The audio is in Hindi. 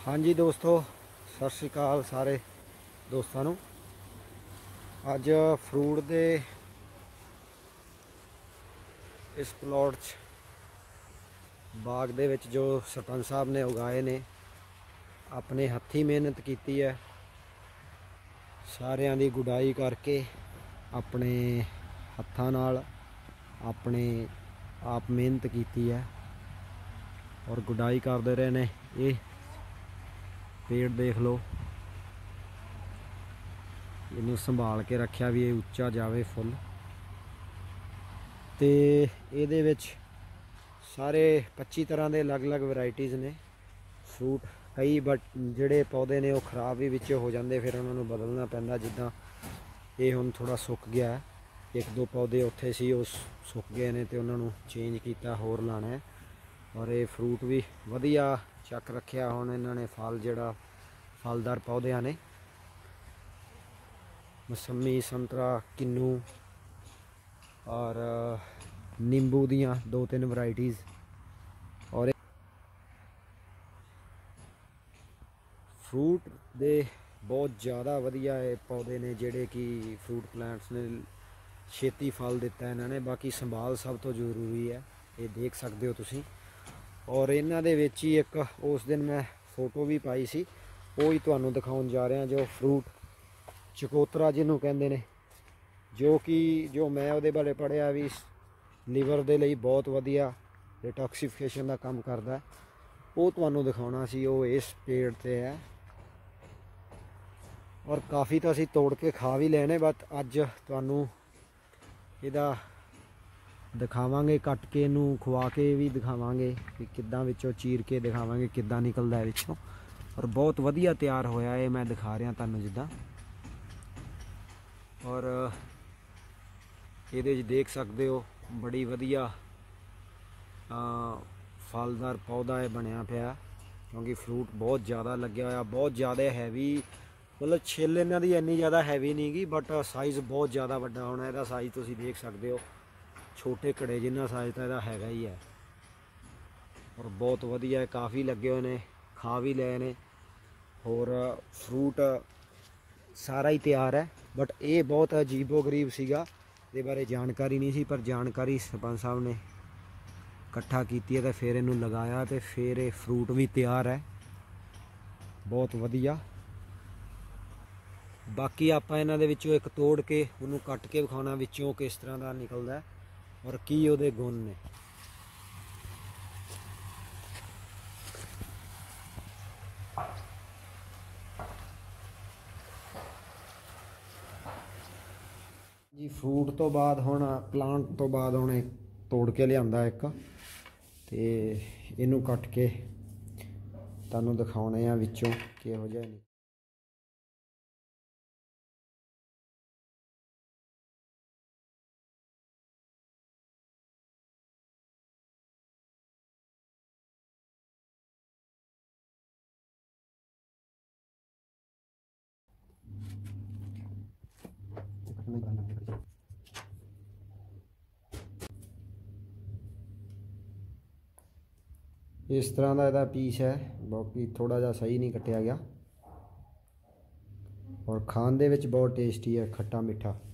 हाँ जी दोस्तों, सत श्री अकाल सारे दोस्तों नूं। अज फ्रूट दे इस प्लॉट बाग दे विच जो सरपंच साहब ने उगाए ने, अपने हत्थी मेहनत की है। सारियां दी गुडाई करके अपने हत्थां नाल अपने आप मेहनत की है और गुडाई करते रहे ने। ये पेड़ देख लो, इनू संभाल के रखा भी ये उच्चा जाए फुल। तो ये सारे 25 तरह के अलग अलग वैरायटीज़ ने फ्रूट। कई बट जोड़े पौधे ने वो खराब भी विच हो जाते, फिर उन्होंने बदलना पैंदा। जिदा ये हुण थोड़ा सुक गया है, एक दो पौधे उत्थे सी वो सुक गए ने तो उन्होंने चेंज किया, होर लाना है। और ये फ्रूट भी वधिया चक रखा। हुण इन्होंने फल जोड़ा फलदार पौधे ने, मौसमी, संतरा, किन्नू और नींबू दियाँ 2-3 वैरायटीज़। और फ्रूट दे बहुत ज़्यादा वधिया पौधे ने जिहड़े कि फ्रूट प्लांट्स ने छेती फल दिता इन्होंने। बाकी संभाल सब तो जरूरी है, ये देख सकते हो तुसी। और इन्हां दे विच ही एक उस दिन मैं फोटो भी पाई सी, वो ही तुहानू दिखाउण जा रहा। जो फ्रूट चकोतरा जिन्हों कहते हैं, जो मैं वो बारे पढ़िया भी लीवर के लिए बहुत वधिया डिटॉक्सीफिकेशन का काम करता है, वो तुहानू दिखाना सी। वो इस पेड़ ते है और काफ़ी तो असी तोड़ के खा भी लेने, बट अज तुहानू इहदा दिखावांगे, कट के इनू खुआ के भी दिखावांगे कि किद्दां विचों चीर के दिखावांगे किद्दां निकलदा है विचों। और बहुत वधिया तैयार होया है, मैं दिखा रहा तुहानू जिद्दां। और ये देख सकते हो बड़ी वधिया फलदार पौधा है बनया पाया, क्योंकि फ्रूट बहुत ज़्यादा लग्या होया, बहुत ज़्यादा हैवी। मतलब छिल इन्हां दी इन्नी ज़्यादा हैवी नहीं गी, बट साइज़ बहुत ज़्यादा वड्डा होना। इसका साइज़ तुसीं देख सकते हो, छोटे घड़े जिन्ना साइज़ तो यदा हैगा ही है। और बहुत वधिया है, काफ़ी लगे हुए ने, खा भी ले ने। और फ्रूट सारा ही तैयार है, बट ये बहुत अजीबो गरीब सीगा, ये बारे जानकारी नहीं सी। पर जानकारी सरपंच साहब ने इकट्ठा की है तो फिर इनू लगाया, तो फिर ये फ्रूट भी तैयार है, बहुत वधिया। बाकी आपां इन्हां दे विचों एक तोड़ के उन्होंने कट के विखाना विचों किस तरह का निकलता है और की उहदे गुण ने। जी फ्रूट तो बाद हुण प्लांट तो बाद हुण तोड़ के लिया एक, तो इनू कट के तुहानू दिखाने आ विचों किहो जिहा। इस तरह का यदा पीस है, बाकी थोड़ा जा सही नहीं कटिया गया। और खान दे विच बहुत टेस्टी है, खट्टा मीठा।